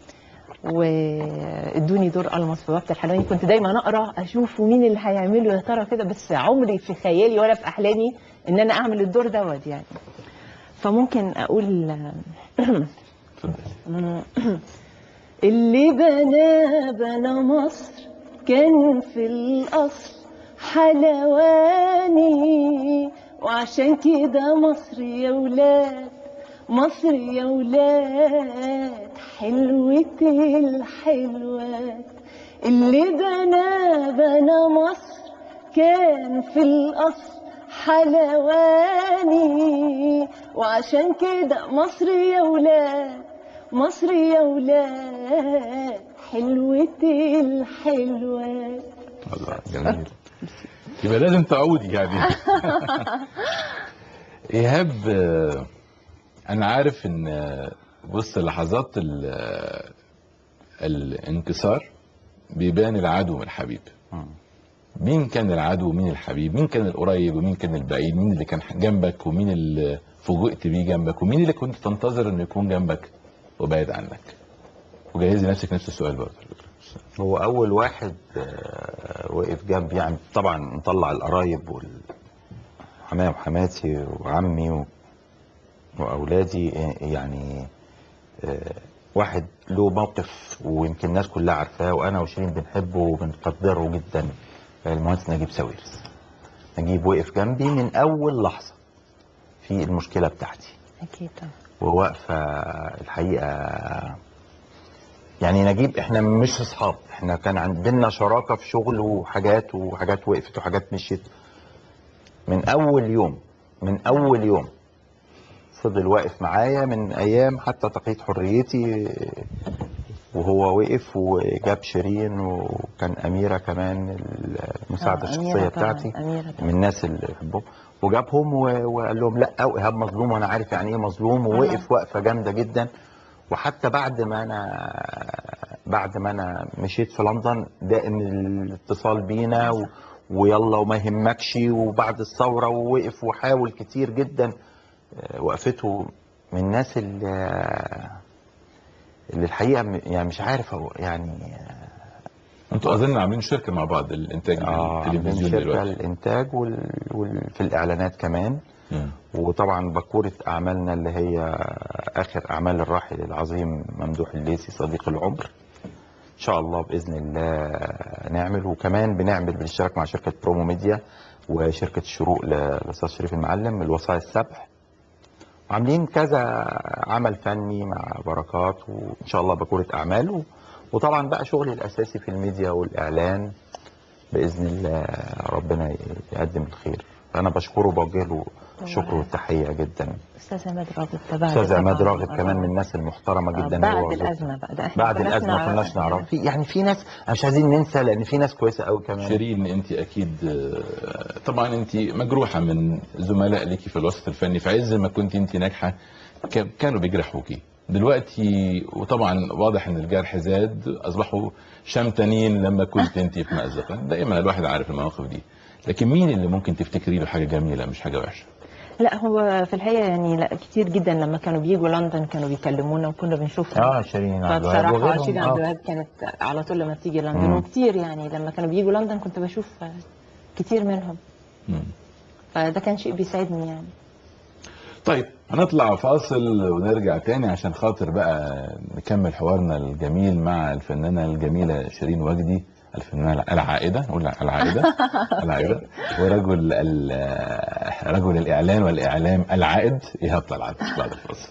وادوني دور المس في بوابه الحلواني. كنت دايما اقرا اشوف مين اللي هيعمله يا ترى كده، بس عمري في خيالي ولا في احلامي ان انا اعمل الدور دوت يعني. فممكن اقول اللي بنا بنا مصر كان في الاصل حلواني، وعشان كده مصر يا ولاد، مصر يا ولاد حلوة الحلوات. اللي بنا بنا مصر كان في الأصل حلواني، وعشان كده مصر يا ولاد، مصر يا ولاد حلوة الحلوات. الله جميل. يبقى لازم تعودي يعني. ايهاب، انا عارف ان وسط لحظات الانكسار بيبان العدو من الحبيب. مين كان العدو ومين الحبيب؟ مين كان القريب ومين كان البعيد؟ مين اللي كان جنبك ومين اللي فوجئت بيه جنبك ومين اللي كنت تنتظر انه يكون جنبك وبعيد عنك؟ وجهزي نفسك نفس السؤال برضه. هو اول واحد وقف جنبي يعني طبعا نطلع القرايب وحماية وحماتي وعمي واولادي، يعني واحد له موقف ويمكن الناس كلها عارفاه وانا وشيرين بنحبه وبنقدره جدا، المهندس نجيب ساويرس. نجيب وقف جنبي من اول لحظه في المشكله بتاعتي اكيد طبعا، وواقفه الحقيقه. يعني نجيب احنا مش اصحاب، احنا كان عندنا شراكه في شغل وحاجات وحاجات وقفت وحاجات مشيت. من اول يوم من اول يوم فضل واقف معايا من ايام حتى تقييد حريتي، وهو وقف وجاب شيرين وكان اميره كمان المساعده الشخصيه بتاعتي من الناس اللي بحبهم، وجابهم وقال لهم لا ايهاب مظلوم وانا عارف يعني ايه مظلوم، ووقف وقفه جامده جدا. وحتى بعد ما انا بعد ما انا مشيت في لندن دائم الاتصال بينا و... ويلا وما يهمكش، وبعد الثوره ووقف وحاول كتير جدا. وقفته من الناس اللي اللي الحقيقه م- يعني مش عارف هو يعني انتوا اظن عاملين شركه مع بعض الانتاج اه عاملين التلفزيوني شركه دلوقتي. الانتاج وال... وال... في الاعلانات كمان. مم. وطبعا بكوره اعمالنا اللي هي اخر اعمال الراحل العظيم ممدوح الليثي صديق العمر، ان شاء الله باذن الله نعمل. وكمان بنعمل بالاشتراك مع شركه برومو ميديا وشركه الشروق للاستاذ شريف المعلم الوصايا السبع، وعاملين كذا عمل فني مع بركات وان شاء الله بكوره اعمال. وطبعا بقى شغلي الاساسي في الميديا والاعلان باذن الله ربنا يقدم الخير. فانا بشكره وبوجه له الشكر والتحيه جدا. استاذ عماد راغب تبع استاذ عماد راغب كمان من الناس المحترمه جدا. بعد هو الازمه بقى ده احنا بعد كناش الازمه ما نعرف- كناش نعرف في يعني في ناس مش عايزين ننسى لان في ناس كويسه قوي كمان. شيرين انت اكيد آه، طبعا انت مجروحه من زملاء ليكي في الوسط الفني، في عز ما كنت انت ناجحه ك- كانوا بيجرحوكي. دلوقتي وطبعا واضح ان الجرح زاد، اصبحوا شمتانين لما كنت انت في مأزق. دايما الواحد عارف المواقف دي، لكن مين اللي ممكن تفتكري له حاجه جميله مش حاجه وحشه؟ لا هو في الحقيقه يعني لا كتير جدا لما كانوا بيجوا لندن كانوا بيكلمونا وكنا بنشوفهم. اه شيرين عبد الوهاب فبصراحه وغيرهم. شيرين آه. عبد الوهاب كانت على طول لما بتيجي لندن، مم. وكتير يعني لما كانوا بيجوا لندن كنت بشوف كتير منهم، مم. فده كان شيء بيسعدني يعني. طيب هنطلع فاصل ونرجع تاني عشان خاطر بقى نكمل حوارنا الجميل مع الفنانة الجميلة شيرين وجدي، الفنانة العائدة، نقول العائدة العائدة ورجل ال- رجل الإعلان والإعلام العائد إيهاب طلعت بعد الفاصل.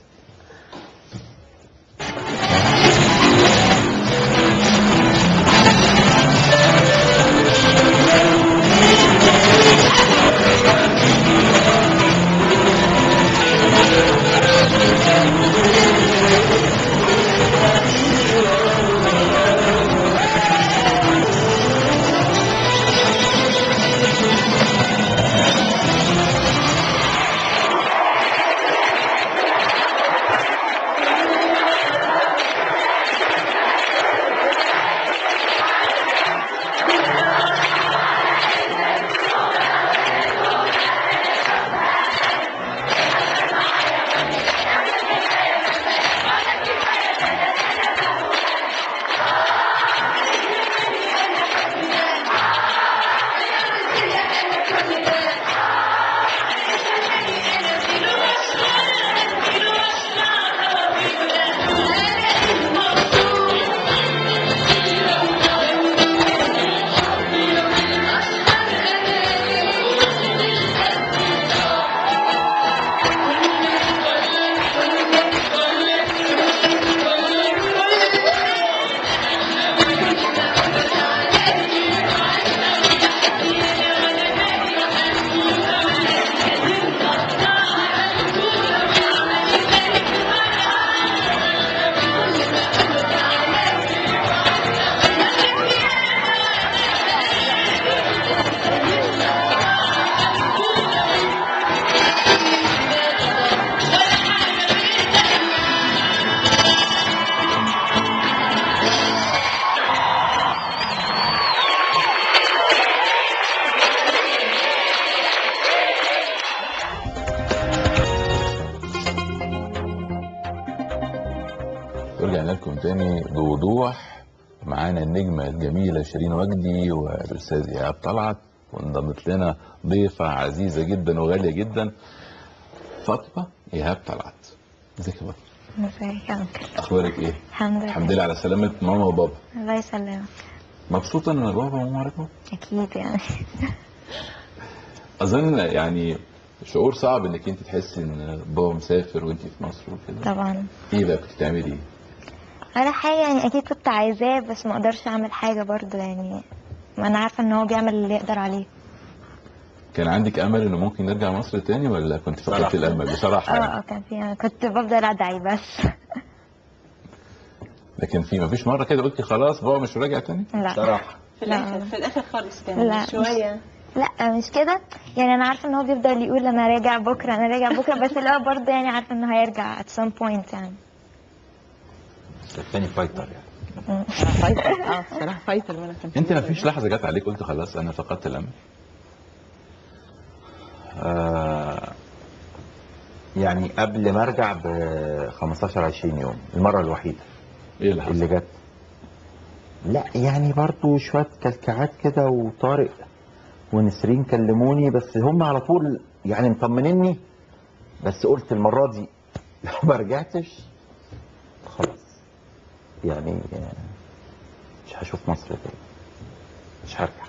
ورجعنا لكم تاني بوضوح. معانا النجمة الجميلة شيرين وجدي والأستاذ إيهاب طلعت، وانضمت لنا ضيفة عزيزة جدا وغالية جدا فاطمة إيهاب طلعت. ازيك يا فاطمة؟ ازيك يا انكل؟ أخبارك إيه؟ الحمد لله. الحمد لله على سلامة ماما وبابا. الله يسلمك. مبسوطة إن بابا وماما رجعوا؟ اكيد يعني. أظن يعني شعور صعب إنك أنت تحسي إن بابا مسافر وأنت في مصر وكده. طبعا. إيه بقى كنت بتعملي إيه؟ ولا حاجه يعني، اكيد كنت عايزاه بس ما اقدرش اعمل حاجه برضه يعني، ما انا عارفه ان هو بيعمل اللي يقدر عليه. كان عندك امل انه ممكن نرجع مصر تاني ولا كنت فقدت الامل بصراحه اه يعني؟ اه كان في، انا كنت بفضل ادعي بس. لكن في ما فيش مره كده قلتي خلاص بابا مش راجع تاني؟ لا. بصراحه في لا. الاخر في الاخر خالص لا، كان مش- شويه. لا مش كده يعني، انا عارفه ان هو بيفضل يقول انا راجع بكره انا راجع بكره، بس اللي هو برضه يعني عارفه انه هيرجع at some point يعني. الثاني فايتر يعني. فايتر اه بصراحه فايتر. وانا كان انت ما فيش لحظه جت عليك قلت خلاص انا فقدت الامل؟ آه يعني قبل ما ارجع ب خمستاشر عشرين يوم، المره الوحيده ايه اللي حصل؟ اللي جت. لا يعني برضو شويه كلكعات كده، وطارق ونسرين كلموني، بس هم على طول يعني مطمنيني، بس قلت المره دي لو ما رجعتش خلاص يعني مش هشوف مصر تاني، مش هرجع.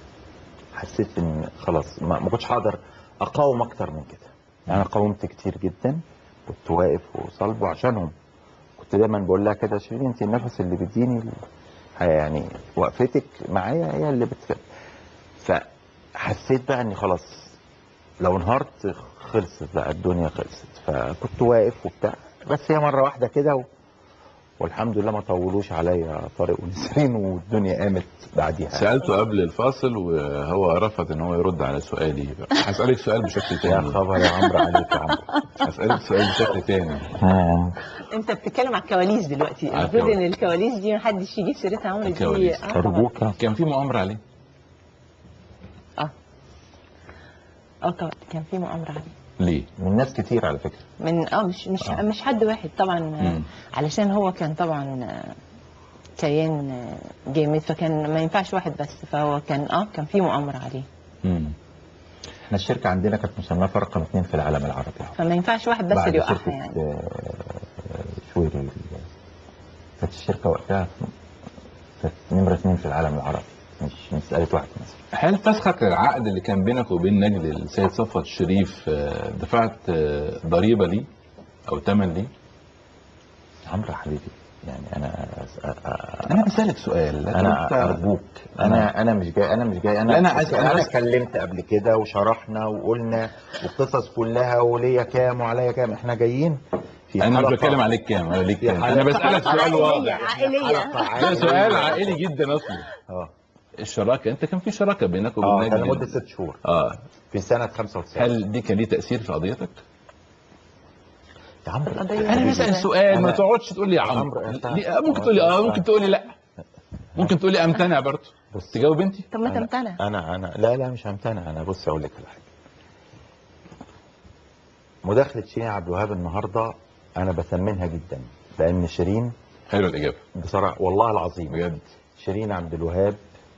حسيت ان خلاص ما, ما كنتش هقدر اقاوم اكتر من كده. يعني انا قاومت كتير جدا، كنت واقف وصلب عشانهم. كنت دايما بقول لها كده شيرين انت النفس اللي بيديني يعني وقفتك معايا هي اللي بت فحسيت بقى اني خلاص لو انهارت خلصت بقى الدنيا خلصت. فكنت واقف وبتاع، بس هي مره واحده كده و... والحمد لله ما طولوش عليا طارق ونسرين والدنيا قامت بعديها. سالته قبل الفاصل وهو رفض ان هو يرد على سؤالي. هسالك سؤال بشكل تاني. يا خبر يا عمرو عليك يا عمرو. هسالك سؤال بشكل تاني. انت بتتكلم على الكواليس دلوقتي، على المفروض ان الكواليس. الكواليس دي محدش يجيب سيرتها. عمرو دي الكواليس. آه، ارجوك. كان في مؤامره عليه. اه اه طبعا كان في مؤامره عليه ليه؟ من ناس كتير على فكره. من اه مش مش آه. مش حد واحد طبعا. آه، مم. علشان هو كان طبعا آه، كيان آه، جامد، فكان ما ينفعش واحد بس، فهو كان اه كان في مؤامره عليه. امم احنا الشركه عندنا كانت مصنفه رقم اثنين في العالم العربي، فما ينفعش واحد بس بعد اللي يوقعها شركه يعني. آه، شويري. كانت الشركه وقتها كانت نمره اثنين في العالم العربي، مش مساله واحد مثلا. هل فسخك العقد اللي كان بينك وبين نجل السيد صفوت الشريف آه، دفعت آه، ضريبه ليه او ثمن ليه؟ عمرو حبيبي يعني انا انا بسالك سؤال لكن انا أنت- ارجوك، انا انا مش جاي انا مش جاي انا لا، أنا عايز- أنا انا بس- اتكلمت قبل كده وشرحنا وقلنا والقصص كلها وليا كام وعليا كام. احنا جايين في انا مش حلقة- بتكلم عليك كام ولا ليك في كام، حلقة- انا بسالك سؤال عائلية واضح. عائلية حلقة ده سؤال عائلية. عائلي جدا اصلا. اه الشراكه، انت كان في شراكه بينك وبين اه نجل. كان لمده ست شهور اه في سنه خمسة وتسعين. هل دي كان ليه تاثير في قضيتك؟ يا عمرو القضية انا بسال سؤال، ما أنا- تقعدش تقول لي يا عمرو، عمرو. أنت- ليه- ممكن تقول لي اه، ممكن تقول لي لا، ممكن تقول لي امتنع برضه. بص. تجاوب انت. طب ما أنا- تمتنع. انا انا لا لا مش همتنع. انا بص اقول لك على حاجه. مداخله شيرين عبد الوهاب النهارده انا بثمنها جدا، لان شيرين حلو الاجابه بصراحه والله العظيم بجد. شيرين عبد الوهاب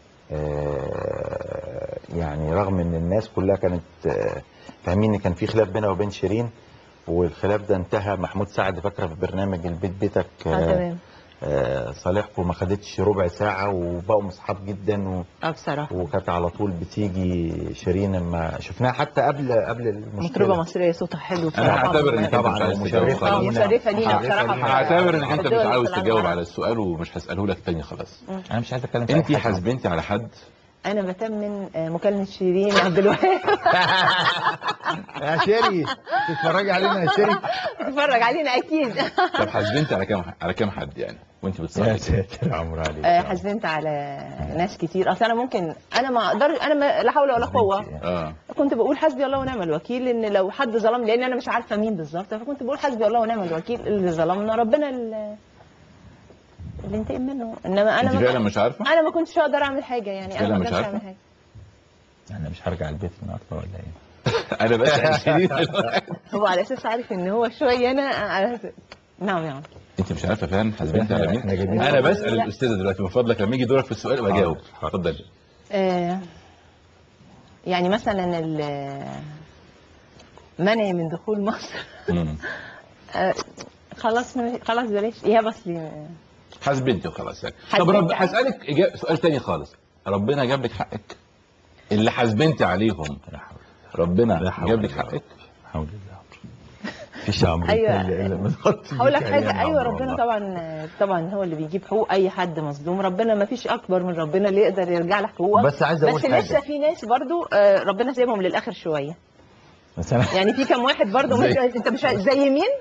آه، يعني رغم ان الناس كلها كانت آه، فاهمين ان كان في خلاف بينها وبين شيرين، والخلاف ده انتهى. محمود سعد فاكره في برنامج البيت بيتك اه آه، تمام. آه، صالحكم ما خدتش ربع ساعه وبقوا مصحاب جدا و... اه بصراحة وكانت على طول بتيجي شيرين لما شفناها حتى قبل قبل المشكله. مطربة مصرية صوتها حلو انا بصراحة. هعتبر انك انت طبعاً مش عايز تجاوب ومشرفة اه خلاص. لينا. مشرفة لينا مشرفة بصراحة. لينا. هعتبر انك انت الدول مش عاوز العالم تجاوب العربي. على السؤال ومش هساله لك تاني خلاص. انا مش عايز اتكلم في انت أي حاجة. حاسبنتي على حد؟ انا بتمن آه، مكالمة شيرين عبد الوهاب. يا شيري تتفرجي علينا يا شيري. تتفرج علينا اكيد. طب حاسبنتي على كام على كام حد يعني وانت يا بتصلي؟ ساتر يا عمرو عليك. آه، حزنت على ناس كتير. اصل انا ممكن انا ما اقدر انا ما لا حول ولا قوه. اه كنت بقول حسبي الله ونعم الوكيل، ان لو حد ظلم، لان انا مش عارفه مين بالظبط، فكنت بقول حسبي الله ونعم الوكيل، اللي ظلمنا ربنا اللي اللي انتقم منه. انما انا انت ما فعلا مش عارفه؟ انا ما كنتش اقدر اعمل حاجه يعني. انا فعلا ما مش اقدرش عارفة؟ اعمل حاجه. انا مش هرجع البيت النهارده ولا ايه؟ انا بسال شيرين دلوقتي. هو على اساس عارف ان هو شويه انا على أساس... نعم يا عم. انت مش عارفه فعلا حاسبنتي على إحنا جايبين- مين؟ انا بسال لا. الاستاذه دلوقتي، من فضلك لما يجي دورك في السؤال بجاوب. اتفضل. آه يعني مثلا ال- منع من دخول مصر. مم. آه خلاص خلاص بلاش يا بس. حاسبنتي وخلاص يعني. طب حاسبنتي. رب هسالك إجا- سؤال تاني خالص. ربنا جاب لك حقك اللي حاسبنتي عليهم؟ ربنا جاب لك حقك؟ حول الله. مفيش عمرو أيوة. إلا- إلا ما تغطي هقول لك بيك حاجه. علينا ايوه عمرو ربنا والله. طبعا طبعا هو اللي بيجيب حقوق اي حد مظلوم. ربنا ما فيش اكبر من ربنا اللي يقدر يرجع لك حقوقك. بس عايز أقول بس حاجة. لسه في ناس برضو آه، ربنا سايبهم للاخر شويه. بس أنا يعني في كم واحد برضو زي- مش انت مش زي مين؟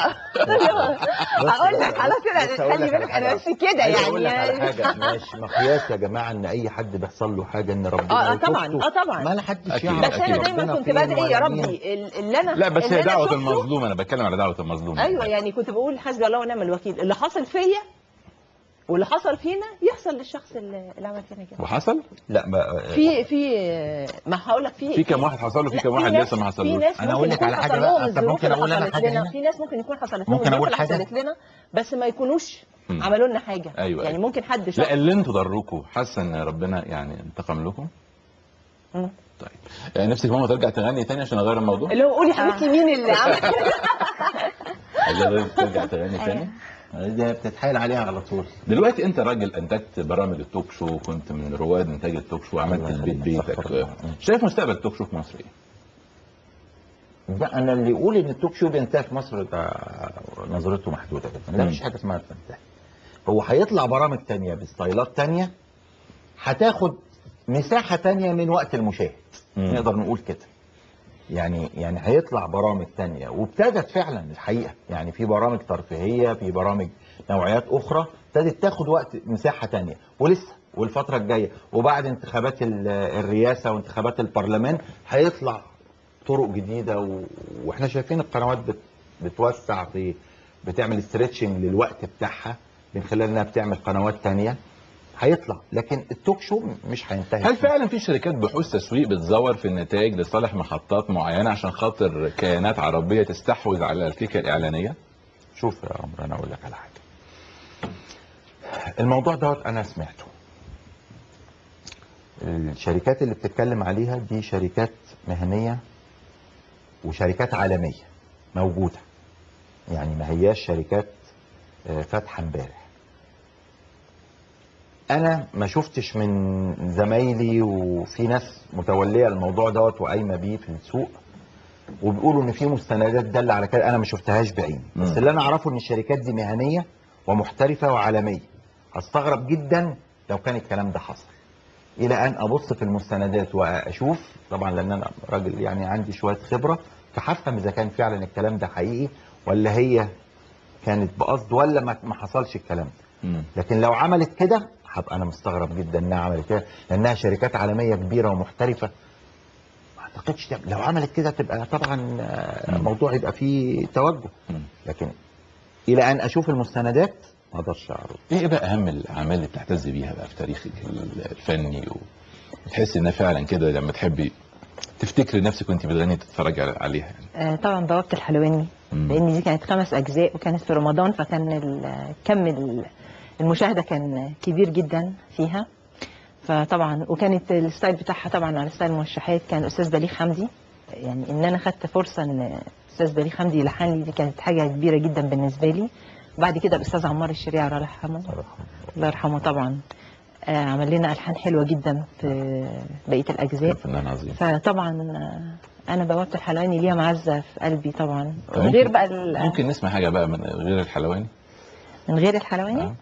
هقول لك خلاص بس كده أقول خلي لك على بالك انا حاجة. بس كده عايز يعني. اقول لك على حاجه مش مقياس يا جماعه ان اي حد بيحصل له حاجه ان ربنا اه آه، طبعا يشوفه. اه طبعا. ما حدش أكيد. يعرف بس انا أكيد. دايما ربنا كنت فين بدعي يا ولا مين. ربي ال- اللي انا لا بس اللي هي أنا دعوه شفته- المظلوم، انا بتكلم على دعوه المظلوم. ايوه يعني كنت بقول حسبي الله ونعم الوكيل. اللي حاصل فيا واللي حصل فينا يحصل للشخص اللي اللي عمل فينا كده. وحصل؟ لا ما في في ما هقول لك في في كام واحد حصل له؟ في لا، كام واحد ناس- لسه ما في حصلوش؟ ناس أنا أقول ممكن لك يكون على حصل حاجة لهم بقى. طب الظروف ممكن اللي أقول أنا حصلت حاجة لنا، هنا؟ في ناس ممكن يكون حصلت لهم ممكن أقول الظروف اللي حاجة؟ حصلت لنا بس ما يكونوش مم. عملوا لنا حاجه. أيوة يعني أيوة. ممكن حد لا شخص اللي انتوا ضروكوا، حاسه ان ربنا يعني انتقم لكم؟ مم. طيب يعني نفسك ماما ترجع تغني تاني عشان اغير الموضوع؟ اللي هو قولي حبيبتي مين اللي عمل عايزة ترجع تغني تاني؟ دي بتتحايل عليها على طول. دلوقتي انت راجل انتجت برامج التوك شو، كنت من رواد انتاج التوك شو، عملت الله البيت يخليك. بيتك. شايف مستقبل التوك شو في مصر ايه؟ ده انا اللي يقول ان التوك شو بينتهي في مصر ده نظرته محدوده جدا، ده مم. مش حاجه اسمها بتنتهي. هو هيطلع برامج تانية بستايلات تانية هتاخد مساحه تانية من وقت المشاهد. مم. نقدر نقول كده. يعني يعني هيطلع برامج تانية وابتدت فعلا الحقيقه، يعني في برامج ترفيهيه، في برامج نوعيات اخرى ابتدت تاخد وقت مساحه تانية ولسه، والفتره الجايه وبعد انتخابات ال- الرئاسه وانتخابات البرلمان هيطلع طرق جديده و... واحنا شايفين القنوات بت... بتوسع في بتعمل ستريتشنج للوقت بتاعها من خلال انها بتعمل قنوات تانية. هيطلع، لكن التوك شو مش هينتهي. هل فعلا في شركات بحوث تسويق بتزور في النتائج لصالح محطات معينه عشان خاطر كيانات عربيه تستحوذ على الفكره الاعلانيه؟ شوف يا عمرو انا اقول لك على حاجه. الموضوع دوت انا سمعته. الشركات اللي بتتكلم عليها دي شركات مهنيه وشركات عالميه موجوده، يعني ما هياش شركات آه، فاتحه امبارح. انا ما شفتش من زمايلي وفي ناس متوليه الموضوع دوت وقايمه بيه في السوق وبيقولوا ان في مستندات داله على كده، انا ما شفتهاش بعيني، بس مم. اللي انا اعرفه ان الشركات دي مهنيه ومحترفه وعالميه. هستغرب جدا لو كان الكلام ده حصل. الى ان ابص في المستندات واشوف، طبعا لان انا راجل يعني عندي شويه خبره، فهفهم اذا كان فعلا الكلام ده حقيقي ولا هي كانت بقصد ولا ما ما حصلش الكلام ده. مم. لكن لو عملت كده هبقى انا مستغرب جدا انها عملت كده، لانها شركات عالميه كبيره ومحترفه. ما اعتقدش تب- لو عملت كده تبقى طبعا آه، مم. الموضوع يبقى فيه توجه. مم. لكن الى ان اشوف المستندات ما اقدرش اعرف. ايه بقى اهم الاعمال اللي بتعتز بيها بقى في تاريخك الفني وتحس انها فعلا كده لما تحبي تفتكري نفسك وانت بتغني تتفرجي عليها يعني؟ آه، طبعا بوابة الحلواني، مم. لان دي كانت خمس اجزاء وكانت في رمضان، فكان ال- كم ال- المشاهده كان كبير جدا فيها. فطبعا وكانت الستايل بتاعها طبعا على ستايل المرشحات، كان استاذ بليغ حمدي. يعني ان انا خدت فرصه ان استاذ بليغ حمدي يلحن لي، دي كانت حاجه كبيره جدا بالنسبه لي. بعد كده الاستاذ عمار الشريعي الله يرحمه، الله يرحمه طبعا، آه، عمل لنا الحان حلوه جدا في بقيه الاجزاء. فنان عظيم. فطبعا آه، انا بوابة الحلواني ليها معزه في قلبي طبعا. طب غير ممكن- بقى ال- ممكن نسمع حاجه بقى من غير الحلواني؟ من غير الحلواني آه.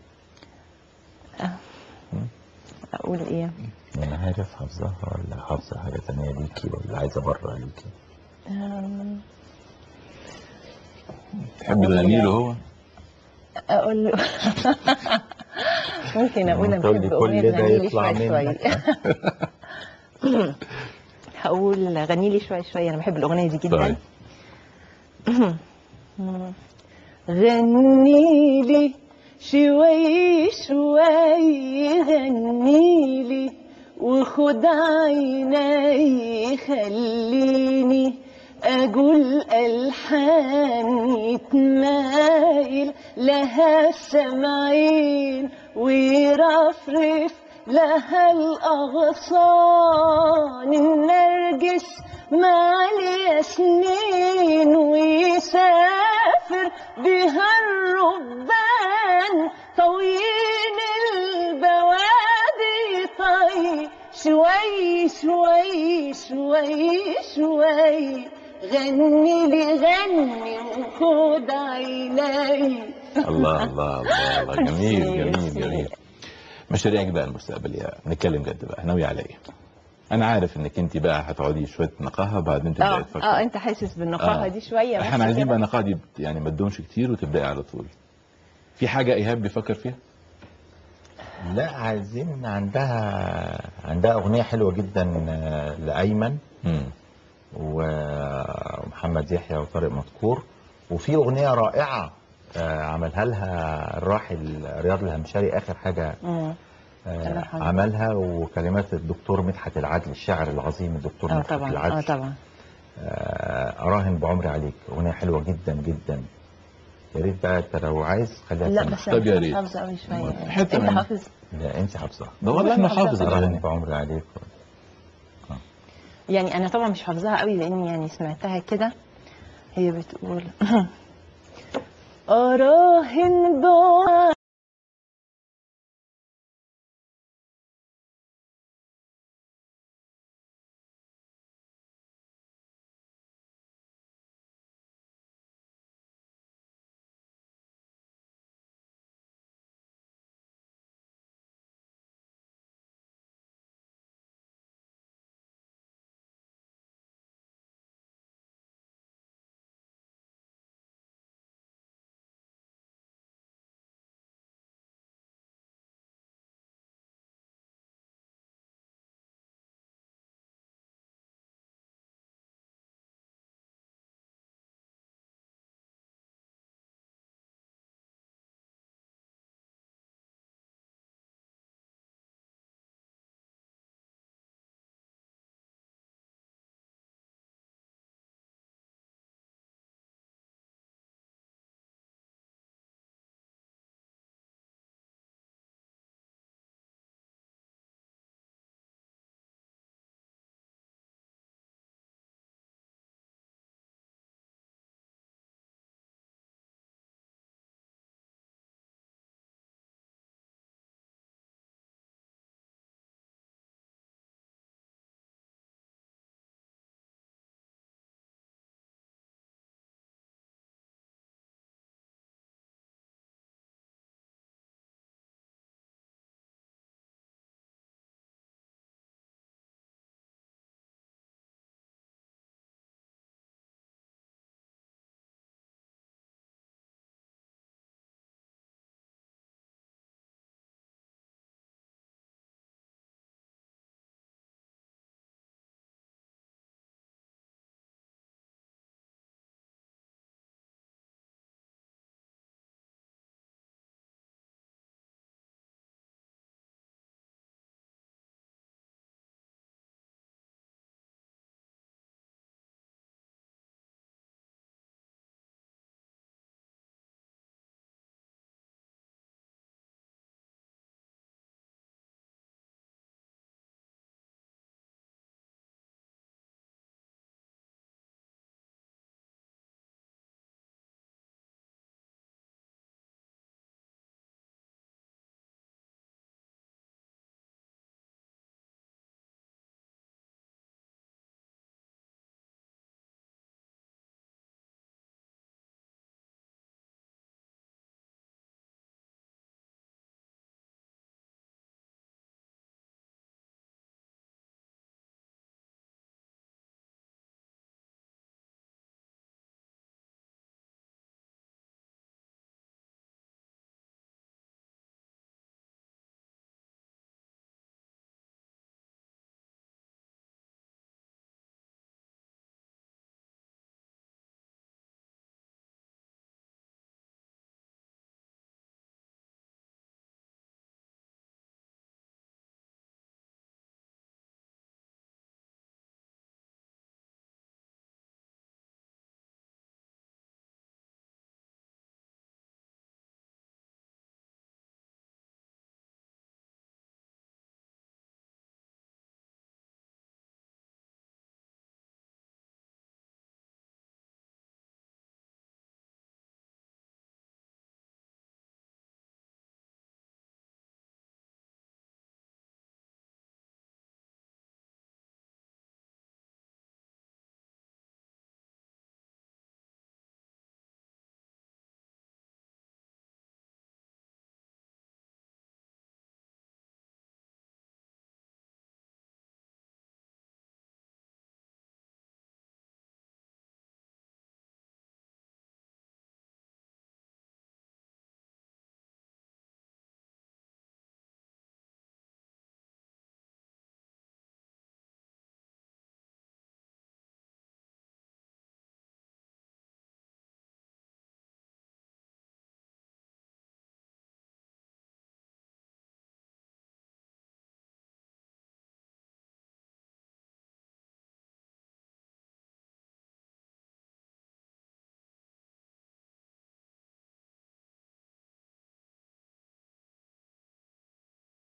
اقول ايه؟ انا عارف حافظها ولا حافظه حاجه ثانيه ليكي ولا عايزه بره ليكي؟ آم، تحبي تغني له هو؟ اقول له ممكن اقول انا تقول بحب لي اغنيه كل ده غني لي يطلع شويه منك. شويه. هقول غني لي شويه شويه، انا بحب الاغنيه دي جدا. طيب. غني لي شوي شوي، غني لي وخد عيني خليني اقول الحان يتمايل لها السمعين ويرفرف لها الاغصان، النرجس مع الياسمين ويسافر بها الربان، طويل البوادي طي شوي شوي شوي شوي، غني لي غني وخد عيني. الله الله الله الله جميل جميل جميل. مشاريعك بقى المستقبليه، نتكلم جد بقى، ناويه على ايه؟ انا عارف انك انت بقى هتقعدي شويه نقاهه بعدين تبداي اه تفكري. اه انت حاسس بالنقاهه آه. دي شويه؟ احنا بس عايزين كده. بقى النقاهه دي بت- يعني ما تدومش كتير وتبداي على طول. في حاجه ايهاب بيفكر فيها؟ لا عايزين، عندها عندها اغنيه حلوه جدا آه، لايمن امم ومحمد يحيى وطارق مدكور، وفي اغنيه رائعه آه عملها لها الراحل رياض الهمشري اخر حاجه مم. آه عملها، وكلمات الدكتور مدحت العدل الشاعر العظيم الدكتور اه مدحت طبعا العدل. اه طبعا آه اراهن بعمري عليك، اغنيه حلوه جدا جدا. يا ريت بقى انت لو عايز خليها لا تسمع. بس طب يا أنا مش ريت. حافظه قوي شويه. حتة انت منها. حافظ؟ لا انت حافظها. ده والله احنا والله حافظ حافظة. اراهن الاغاني. بعمري عليك. يعني انا طبعا مش حافظاها قوي لاني يعني سمعتها كده. هي بتقول اراهن بعمري